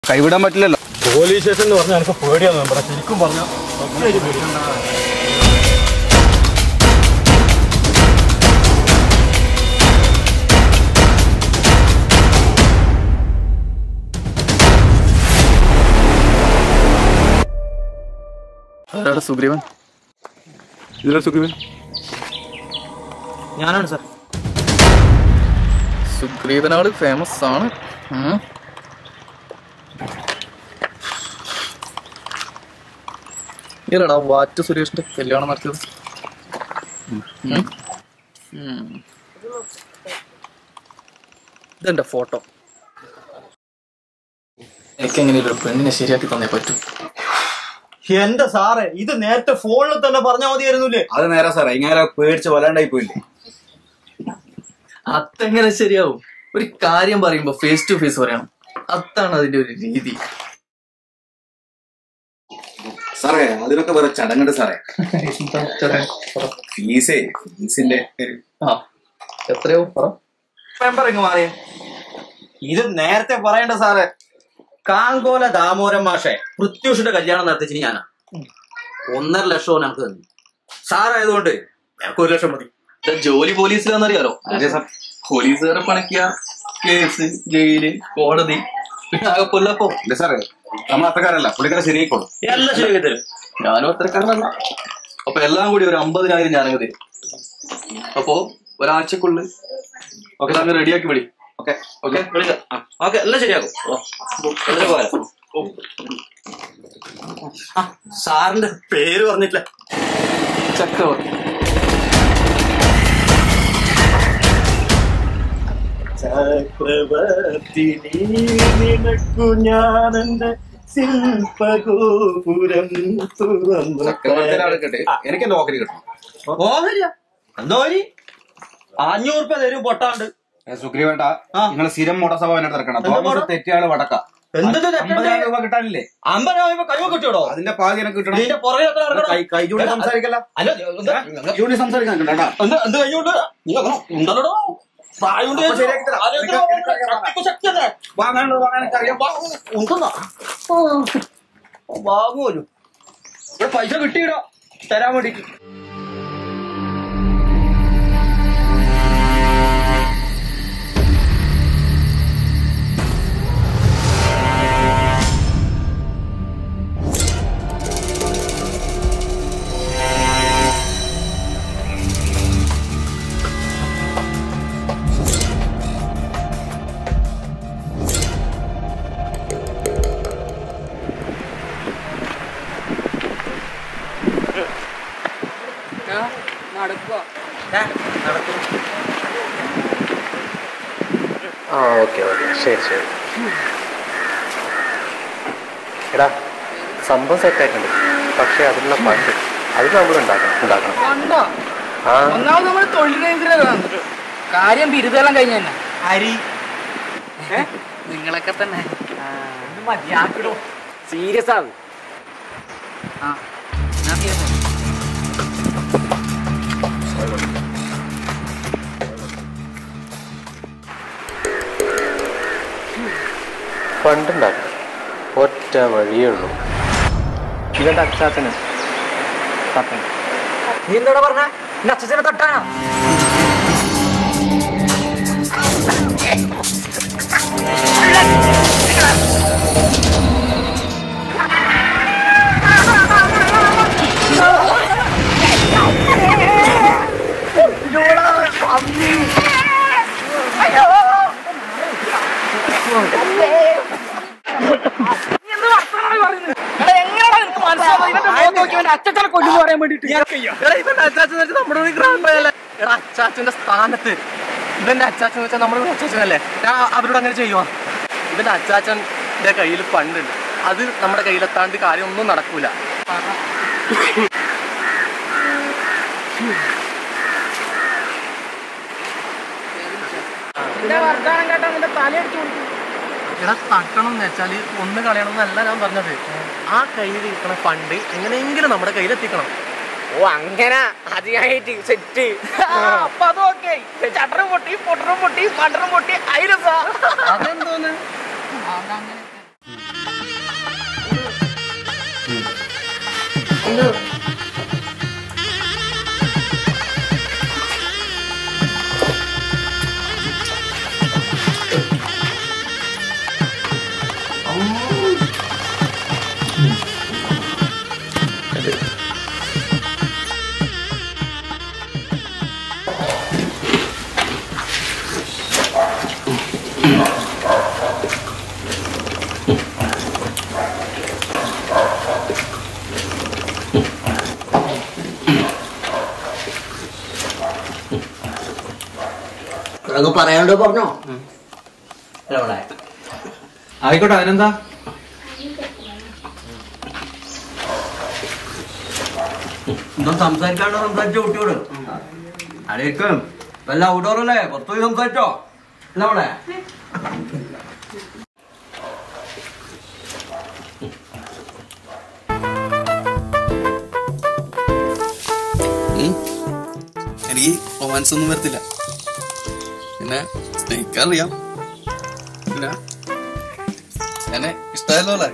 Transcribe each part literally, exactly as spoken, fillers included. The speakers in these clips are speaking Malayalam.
കൈവിടാൻ പറ്റില്ലല്ലോ. പോലീസ് സ്റ്റേഷൻ എന്ന് പറഞ്ഞാൽ എനിക്ക് പേടിയാന്ന് പറയാം. ശരിക്കും പറഞ്ഞാൽ ആരാടാ സുഗ്രീവൻ? ഇതിലാ സുഗ്രീവൻ? ഞാനാണ് സാർ. സുഗ്രീവനാള് ഫേമസ് ആണ്. ഇല്ലടാ വാറ്റ് സുരേഷിന്റെ കല്യാണം നടത്തിയത്. ഇതെന്റെ ഫോട്ടോ. എനിക്കെങ്ങനെയും ഒരു പെണ്ണിനെ ശരിയാക്കി തന്നേ പറ്റൂ. എന്റെ സാറേ, ഇത് നേരത്തെ ഫോണിൽ തന്നെ പറഞ്ഞാൽ മതിയായിരുന്നില്ലേ? അത് നേരെ സാറേ, ഇങ്ങനെ പേടിച്ച് വല്ലാണ്ടായി പോയില്ലേ? അതെങ്ങനെ ശരിയാവും? ഒരു കാര്യം പറയുമ്പോ ഫേസ് ടു ഫേസ് പറയണം. അതാണ് അതിന്റെ ഒരു രീതി. സാറേ അതിനൊക്കെ വേറെ ചടങ്ങുണ്ട് സാറേ. ഫീസേ ഫീസിന്റെ എത്രയോ മാറിയ ഇത് നേരത്തെ പറയണ്ട സാറേ. കാങ്കോല ദാമോദരൻ മാഷെ പൃഥ്വിയുടെ കല്യാണം നടത്തിച്ചിന് ഞാനാ. ഒന്നര ലക്ഷവും ഞങ്ങൾക്ക് തന്നു. സാറായതുകൊണ്ട് ഞങ്ങൾക്ക് ഒരു ലക്ഷം മതി. ജോലി പോലീസിലാന്നറിയാലോ. പോലീസുകാരെ പണിക്കുക, കേസ്, ജയില്, കോടതി, പിന്നെ ആകെ കൊല്ലപ്പോ. ഇല്ല സാറേ, നമ്മൾ അത്രക്കാരല്ല, പുള്ളിക്കാരെ ശരിയായിക്കോളും. എല്ലാം ശരിയാക്കി തരും. ഞാനും അത്രക്കാരനല്ല. അപ്പൊ എല്ലാം കൂടി ഒരു അമ്പതിനായിരം ഞാനങ്ങ് തരും. അപ്പോ ഒരാഴ്ചക്കുള്ളിൽ ഒക്കെ അങ്ങ് റെഡിയാക്കി വിളി. ഓക്കെ ഓക്കെ വിളിക്കാം. ഓക്കെ എല്ലാം ശരിയാക്കും. സാറിന്റെ പേര് പറഞ്ഞിട്ടില്ല. ചക്രവർത്തി. ചക്രവർത്തി നിനക്കു ഞാനെന്റെ ശില്പഗോപുരം തുറന്നു. എനിക്ക് എന്റെ ഓഹരി കിട്ടണം. ഓഹരിയാ? എന്തോരി? അഞ്ഞൂറ് രൂപ തരും പൊട്ടാണ്ട്. സുഗ്രീവേണ്ട, നിങ്ങൾ സ്ഥിരം മോട്ടോർ നടക്കണം. തെറ്റിയാണ് വടക്ക. എന്ത് അമ്പതിനായിരം രൂപ കിട്ടാനില്ലേ? അമ്പതിനായിരം രൂപ കഴിവ് കിട്ടിയോടോ? അതിന്റെ പാതി എനിക്ക് കിട്ടണം. ഇതിന്റെ പുറകെ കൈജൂടി സംസാരിക്കല്ല. ജൂടി സംസാരിക്കാൻ കിട്ടണ്ട. എന്ത് കഴിഞ്ഞോണ്ട് ഉണ്ടല്ലോ വാങ്ങുമല്ലോ. ഇവിടെ പൈസ കിട്ടിയിടോ തരാൻ വേണ്ടിട്ട്. ആ ഓക്കെ ഓക്കെ ശരി ശരി. എടാ സംഭവം സെറ്റായിട്ടുണ്ട്. പക്ഷെ അതിനുള്ള ഫണ്ട് അത് നമ്മൾ ഉണ്ടാക്കണം ഉണ്ടാക്കണം ആ ഒന്നാമത് നമ്മൾ തൊഴിൽ രംഗത്തിലാണ്. കാര്യം ബിരുദെല്ലാം കഴിഞ്ഞ തന്നെ അരി നിങ്ങളൊക്കെ തന്നെ മതിയാക്കിടോ. സീരിയസ് ആണ്. ആ ഫണ്ടുണ്ടാക്കാം. ഒറ്റ വഴിയേ ഉള്ളൂ. ഇവന്റെ അച്ഛാച്ചന് തട്ടണം. നീ എന്താ പറഞ്ഞ? എന്റെ അച്ഛനെ തട്ടാനോ? അച്ഛനെ കൊല്ലുന്നു പറയാൻ വേണ്ടിട്ട് അച്ചാച്ചന്റെ സ്ഥാനത്ത് ഇവന്റെ അച്ചാച്ചൻ വെച്ചാൽ നമ്മുടെ അച്ചാച്ചനല്ലേ? ഞാൻ അവരോട് അങ്ങനെ ചെയ്യുവാ. ഇവന്റെ അച്ചാച്ചന്റെ കയ്യിൽ ഫണ്ടുണ്ട്. അത് നമ്മുടെ കയ്യിലെത്താണ്ട് കാര്യം ഒന്നും നടക്കൂല. എടാ തട്ടണം എന്ന് വെച്ചാൽ ഒന്ന് കളയണം എന്നല്ല ഞാൻ പറഞ്ഞത്. ആ കയ്യിൽ ഇരിക്കണ ഫണ്ട് എങ്ങനെയെങ്കിലും നമ്മുടെ കയ്യിലെത്തിക്കണം. ഓ അങ്ങനെ അതിനായിട്ട് സെറ്റ്. അപ്പൊ അതൊക്കെ ചട്ടറും പൊട്ടി പൊട്ടറും പൊട്ടി പണ്ടറും പൊട്ടി അതിരസാ. അതെന്തോന്ന് അങ്ങ് പറയാണ്ടോ പറഞ്ഞോ. ആയിക്കോട്ടെ, അതിനെന്താ? ഇന്നും സംസാരിക്കാണ്ടോ സംസാരിച്ചോ കുട്ടിയോട്. അടേക്കും വല്ല ഔട്ട്ഡോർ അല്ലേ, പുറത്തു പോയി സംസാരിച്ചോ. എന്താ അവിടെ എനിക്ക് റൊമാൻസ് ഒന്നും വരത്തില്ല. പിന്നെ സ്നേഹിക്കാറിയാം. പിന്നെ എന്നെ ഇഷ്ടമല്ലോ അല്ലേ?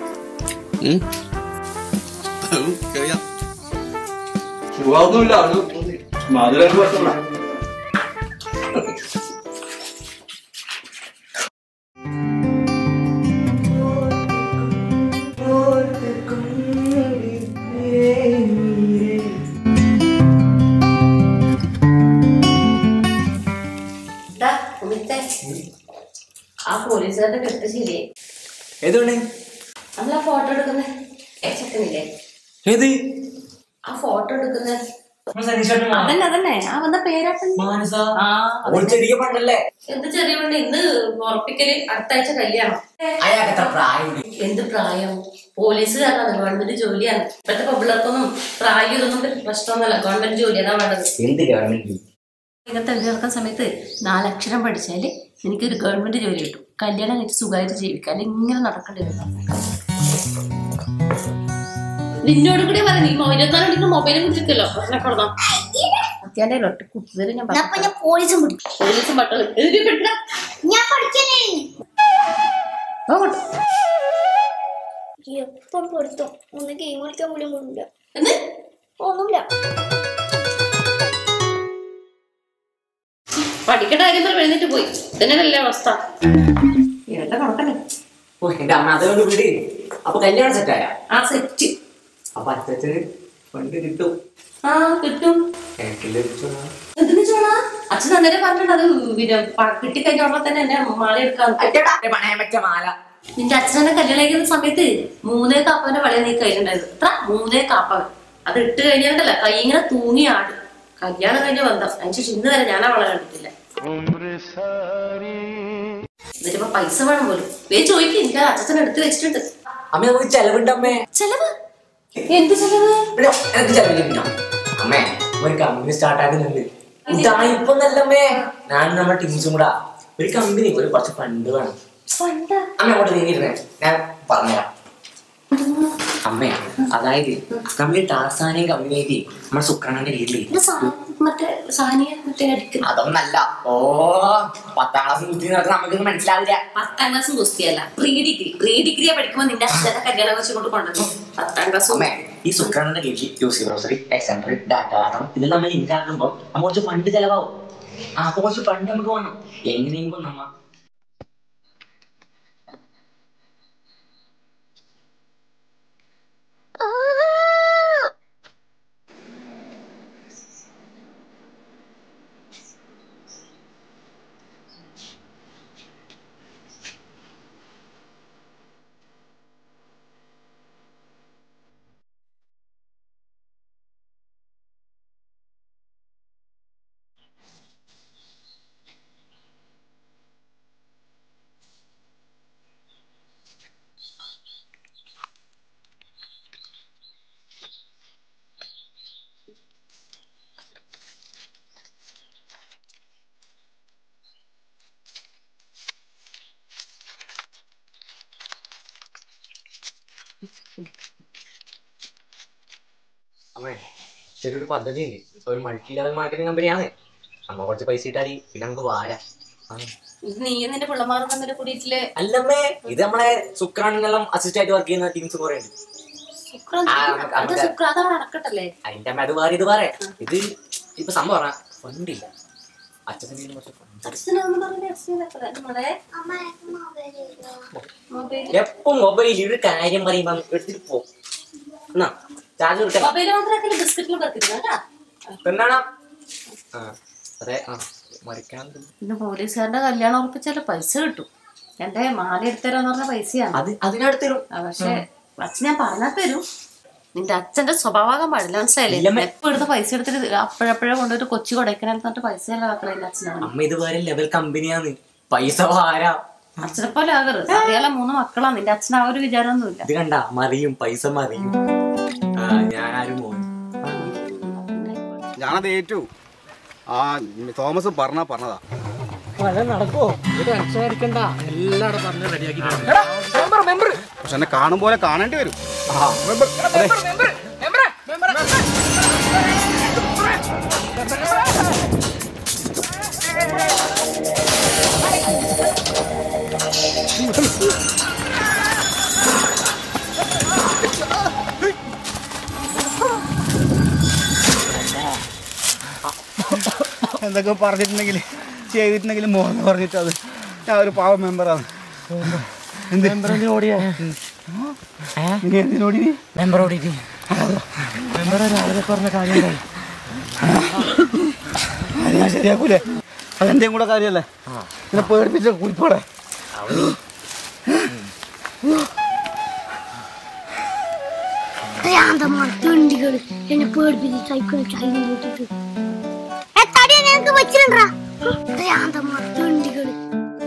അറിയാം. സുഖമൊന്നുമില്ല, അത് മാധുരം പറ്റില്ല. ആ പോലീസുകാരുടെ കെട്ട് ശരിയേ. ഏതുകൊണ്ട് നമ്മൾ ആ ഫോട്ടോ എടുക്കുന്ന ചെക്കനില്ലേ, ഏത് ആ ഫോട്ടോ എടുക്കുന്ന അതന്നെ അതന്നെ ആ വന്ന പേരാട്ടൻ. എന്ത് ചെറിയ പണ്ട് ഇന്ന് ഉറപ്പിക്കല്, അടുത്ത ആഴ്ച കല്യാണം. എന്ത് പ്രായം? പോലീസുകാരനാണ്, ഗവൺമെന്റ് ജോലിയാണ്. ഇപ്പോഴത്തെ പിള്ളേർക്കൊന്നും പ്രായം ഇതൊന്നും പ്രശ്നമൊന്നുമല്ല, ഗവൺമെന്റ് ജോലി അതാ വേണ്ടത്. ഇങ്ങനത്തെ എഴുതി നടക്കുന്ന സമയത്ത് നാലക്ഷരം പഠിച്ചാല് എനിക്കൊരു ഗവൺമെന്റ് ജോലി കിട്ടും, കല്യാണം കഴിച്ച് സുഖമായിട്ട് ജീവിക്കാം. അല്ലെങ്കിൽ ഇങ്ങനെ നടക്കേണ്ടി വരും. നിന്നോട് കൂടി പറയാം, നീ ഇരുപത്തിനാല് മണിക്കൂർ മൊബൈലും കുടിച്ചിരിക്കല്ലോ. അത്യാൻ്റെ ഒറ്റ കുത്തിയത് ഞാൻ പോലീസും പോലീസും പട്ടള് എപ്പം പൊരുത്തം ഒന്ന് ഗെയിം കളിക്കാൻ പോലും കൊണ്ടില്ല. ഒന്നുമില്ല, പഠിക്കേണ്ട കാര്യം പറഞ്ഞ് എഴുന്നേറ്റ് പോയി. ഇതന്നെയല്ലേ അവസ്ഥ. ഇതെല്ലാം കണക്കല്ലേ. എന്റെ അമ്മ അതുകൊണ്ട് വിട്. അപ്പൊ കല്യാണം സെറ്റായ? ആ സെറ്റ്. അപ്പൊ അച്ഛന് പണ്ട് കിട്ടും. ആ കിട്ടും. എന്തിനു ചോളാ? അച്ഛൻ അന്നേരം പറഞ്ഞിട്ട് അത് പിന്നെ കിട്ടിക്കഴിഞ്ഞോളെ തന്നെ എന്നെ മാല എടുക്കാൻ പണയം വെച്ച മാല. നിന്റെ അച്ഛനെ കല്യാണം കഴിക്കുന്ന സമയത്ത് മൂന്നേ കാപ്പവന്റെ വളയെ നീ കയ്യിലുണ്ടായിരുന്നു. എത്ര? മൂന്നേ കാപ്പവൻ. അത് ഇട്ട് കഴിഞ്ഞാണ്ടല്ല കൈ ഇങ്ങനെ തൂങ്ങി ആടും. കല്യാണം കഴിഞ്ഞ ബന്ധം. അതിനുശേഷം ഇന്ന് വരെ ഞാൻ ആ വള കണ്ടിട്ടില്ല. എന്നിട്ടിപ്പോ പൈസ വേണം പോലും. വേ ചോദിക്കും, എനിക്ക് അച്ഛൻ എടുത്ത് വെച്ചിട്ടുണ്ട്. അമ്മ നമുക്ക് ചെലവുണ്ടമ്മേ. ചെലവ്? എന്ത് ചെലവ്? എനിക്ക് ചെലവില്ല അമ്മേ. ഒരു കമ്പനി സ്റ്റാർട്ട് ആക്കുന്നുണ്ട്. ഇതായിപ്പൊന്നല്ലമ്മേ, ഞാൻ നമ്മുടെ ടീംസും കൂടാ ഒരു കമ്പനി, ഒരു കുറച്ച് ഫണ്ട് വേണം. അമ്മ അങ്ങോട്ട് നീങ്ങിയിരുന്നേ, ഞാൻ പറഞ്ഞുതരാം. അമ്മേ, അതായത് നമ്മൾ ടാർസാനെയും കമ്പനിയായിട്ട് നമ്മുടെ സുക്രണന്റെ വീട്ടിൽ അതൊന്നല്ല. ഓ പത്താം ക്ലാസ് കുസ്തി നടക്കുന്ന നമുക്കൊന്നും മനസ്സിലാവില്ല. പത്താം ക്ലാസ്സും കുസ്തിയല്ല, പ്രീ ഡിഗ്രി. പ്രീ ഡിഗ്രിയെ പഠിക്കുമ്പോ നിന്റെ അച്ഛനെ കല്യാണം വെച്ച് കൊണ്ട് കൊണ്ടുവന്നു. പത്താം ക്ലാസ് അമ്മേ, ഈ സുക്രണന്റെ കീഴിൽ യൂസി ഗ്രോസറി, എക്സെൻട്രി, ഡാറ്റ കാരണം ഇതിൽ നമ്മൾ ഇൻകാക്കുമ്പോൾ നമ്മൾ കുറച്ച് ഫണ്ട് ചെലവാവും. ആ അപ്പൊ കുറച്ച് ഫണ്ട് നമുക്ക് വേണം. എങ്ങനെയെങ്കിലും നമ്മ അമ്മേ ചെറിയൊരു പദ്ധതി ഉണ്ട്. ഒരു മൾട്ടി ലെവൽ മാർക്കറ്റിംഗ് കമ്പനിയാണ്. അമ്മ കുറച്ച് പൈസ ഇട്ടാൽ പിന്നെ നമുക്ക് വാരാം. നീ നിന്റെ പിള്ളമാരും തമ്മിൽ കൂടിയിട്ടില്ലേ? അല്ലമ്മേ, ഇത് നമ്മളെ സുക്രാണെന്നെല്ലാം അസിസ്റ്റ് ആയിട്ട് വർക്ക് ചെയ്യുന്ന ടീംസ് കുറെ ഉണ്ട്. അതിന്റെ അമ്മ അത് വേറെ ഇത് വേറെ. ഇത് ഇപ്പൊ സംഭവം പറഞ്ഞ ഫണ്ടില്ല. അച്ഛൻ എപ്പം മൊബൈൽ ഒരു കാര്യം പറയുമ്പോ എടുത്തിട്ട് പോകും. എന്നാ ചാർജ് എന്താണ്? അതെ പോലീസുകാരുടെ കല്യാണം ഉറപ്പിച്ചാല് പൈസ കിട്ടും. എന്റെ മാല എടുത്തരാന്ന് പറഞ്ഞ പൈസയാണ്. അതിനടുത്ത് തരും. പക്ഷെ അച്ഛൻ ഞാൻ പറഞ്ഞാൽ തരും. നിന്റെ അച്ഛന്റെ സ്വഭാവം പാടില്ല, മനസ്സിലായില്ലേ? എപ്പോ എടുത്ത് പൈസ എടുത്തിട്ട് അപ്പോഴപ്പോഴേ കൊണ്ടുപോയിട്ട് കൊച്ചി കൊടൈക്കനാൽ തന്നിട്ട് പൈസ എല്ലാം ആക്കണം എന്റെ അച്ഛനാണ്. അമ്മ ഇത് വേറെ ലെവൽ കമ്പനിയാണ്, പൈസ വാരാ. അച്ഛനെ പോലെ ആകരുത്. അറിയാലോ മൂന്ന് മക്കളാണ്, നിന്റെ അച്ഛൻ ആ ഒരു വിചാരമൊന്നുമില്ല. ഇത് കണ്ട മറിയും പൈസ മറിയും. ഞാൻ ആരും പോകും, ഞാനത് ഏറ്റു. ആ തോമസ് പറഞ്ഞ പറഞ്ഞതാ നടക്കോ ടെൻഷനടിക്കണ്ട, എല്ലാവരും പറഞ്ഞ് റെഡിയാക്കി. പക്ഷെ എന്നെ കാണും പോലെ കാണേണ്ടി വരും. എന്തൊക്കെ പറഞ്ഞിട്ടുണ്ടെങ്കിൽ ചെയ്തിട്ടുണ്ടെങ്കിൽ മോഹൻ പറഞ്ഞിട്ട് അത് ഞാൻ ഒരു പാവ മെമ്പറാണ്. ഓടിയാ എന്തിനോടി മെമ്പർ ഓടിയിട്ട് മെമ്പർ രാവിലെ പറഞ്ഞ കാര്യം അത് ഞാൻ ശരിയാക്കൂലേ? അതെന്റെയും കൂടെ കാര്യമല്ലേ? ഇങ്ങനെ പേടിപ്പിച്ച കുറിപ്പോടെ എന്നെ പേടിപ്പിച്ച് സൈക്കിൾ ചൈന കൂട്ടിട്ട് ഞങ്ങൾക്ക് വെച്ചിട്ടുണ്ടാ തണ്ടികള്.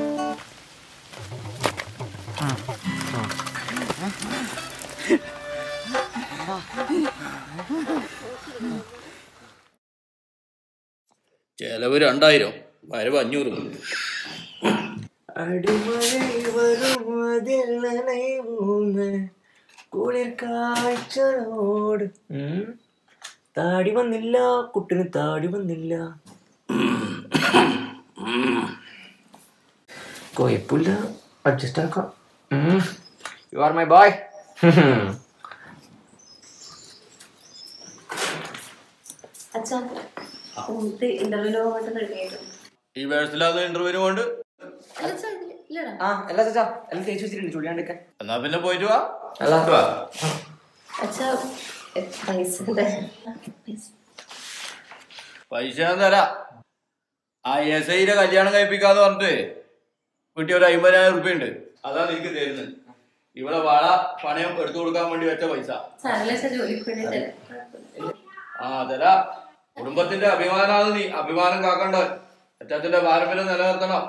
ചെലവ് രണ്ടായിരം, വരവ് അഞ്ഞൂറ്. കാഴ്ചയോട് താടി വന്നില്ല, കുട്ടിന് താടി വന്നില്ല. കുഴപ്പമില്ല, അഡ്ജസ്റ്റ് ആക്കാം. You are my boy. ഈ വേഴ്സിലാന്ന് ഇന്റർവ്യൂവിന് കൊണ്ട് എന്നാ പിന്നെ പോയിട്ട് വാ. പൈസ ഞാൻ തരാ. ആ എസ് ഐയുടെ കല്യാണം കഴിപ്പിക്കാന്ന് പറഞ്ഞിട്ട് കിട്ടിയ ഒരു അമ്പതിനായിരം റുപ്യ ഉണ്ട്, അതാ നിനക്ക് തരുന്നത്. ഇവിടെ വള പണയം എടുത്തു കൊടുക്കാൻ വേണ്ടി വെച്ച പൈസ. ആ തരാ. കുടുംബത്തിന്റെ അഭിമാനാണ് നീ, അഭിമാനം കാക്കണ്ട. അച്ഛന്റെ പാരമ്പര്യം നിലനിർത്തണം.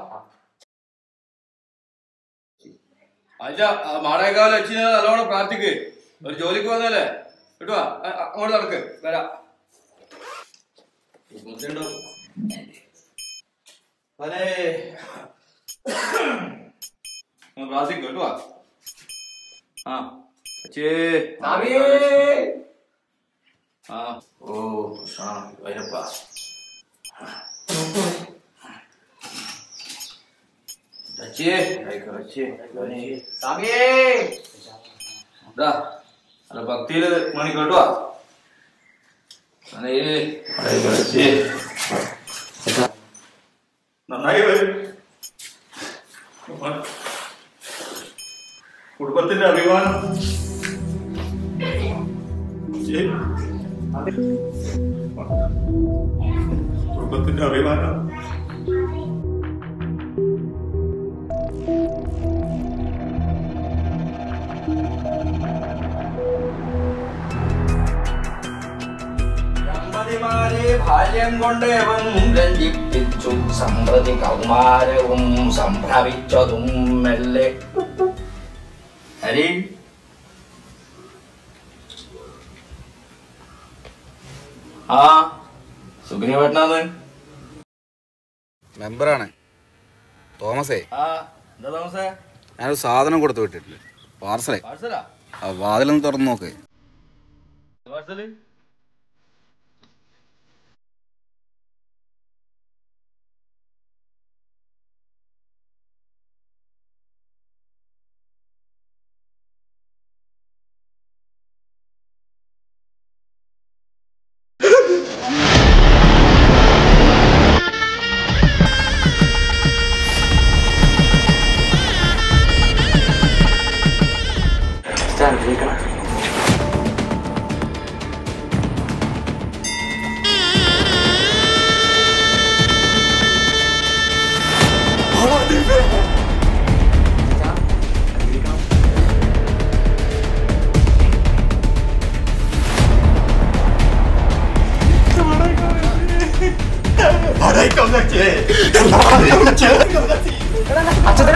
അച്ഛ മാടേക്കാലം അച്ഛനെ നല്ലോണം പ്രാർത്ഥിക്ക്. ഒരു ജോലിക്ക് വന്നല്ലേ കേട്ടോ, അങ്ങോട്ട് നടക്ക് വരാ. പ്രാർത്ഥിക്കും കേട്ടോ. ആ അച്ഛേ ആ ഓ ആ വരപ്പാ. അച്ഛേ അച്ഛേ അല്ല ഭക്തിയില് മണി കേട്ടോ. നന്നായി വരും. കുടുംബത്തിന്റെ അഭിമാനം. കുടുംബത്തിന്റെ അഭിമാനം. ബാല്യം കൊണ്ട് രഞ്ജിപ്പിച്ചു സമ്പ്രതി കൗമാരവും സംഭ്രമിച്ചതും മെല്ലെ. ഹരി ആ സുഖിനി പട്ടണാന്ന് മെമ്പറാണ് തോമസേ. ആ എന്താ തോമസേ? ഞാനൊരു സാധനം കൊടുത്തു വിട്ടിട്ടില്ല, പാർസലേ. പാഴ്സലാ? ആ വാതിലൊന്ന് തുറന്നു നോക്ക്. പാഴ്സല് അച്ഛൻ